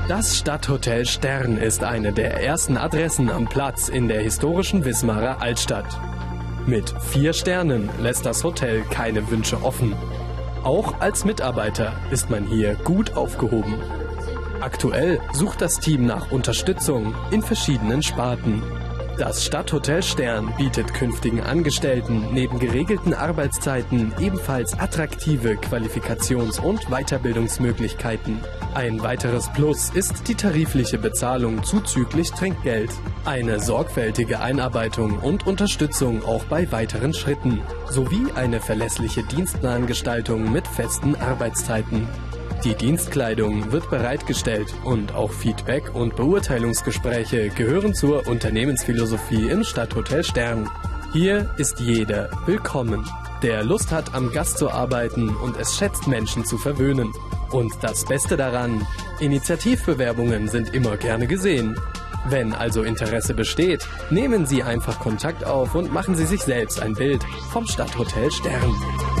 Das Stadthotel Stern ist eine der ersten Adressen am Platz in der historischen Wismarer Altstadt. Mit 4 Sternen lässt das Hotel keine Wünsche offen. Auch als Mitarbeiter ist man hier gut aufgehoben. Aktuell sucht das Team nach Unterstützung in verschiedenen Sparten. Das Stadthotel Stern bietet künftigen Angestellten neben geregelten Arbeitszeiten ebenfalls attraktive Qualifikations- und Weiterbildungsmöglichkeiten. Ein weiteres Plus ist die tarifliche Bezahlung zuzüglich Trinkgeld, eine sorgfältige Einarbeitung und Unterstützung auch bei weiteren Schritten, sowie eine verlässliche Dienstplangestaltung mit festen Arbeitszeiten. Die Dienstkleidung wird bereitgestellt und auch Feedback- und Beurteilungsgespräche gehören zur Unternehmensphilosophie im Stadthotel Stern. Hier ist jeder willkommen, der Lust hat, am Gast zu arbeiten und es schätzt, Menschen zu verwöhnen. Und das Beste daran, Initiativbewerbungen sind immer gerne gesehen. Wenn also Interesse besteht, nehmen Sie einfach Kontakt auf und machen Sie sich selbst ein Bild vom Stadthotel Stern.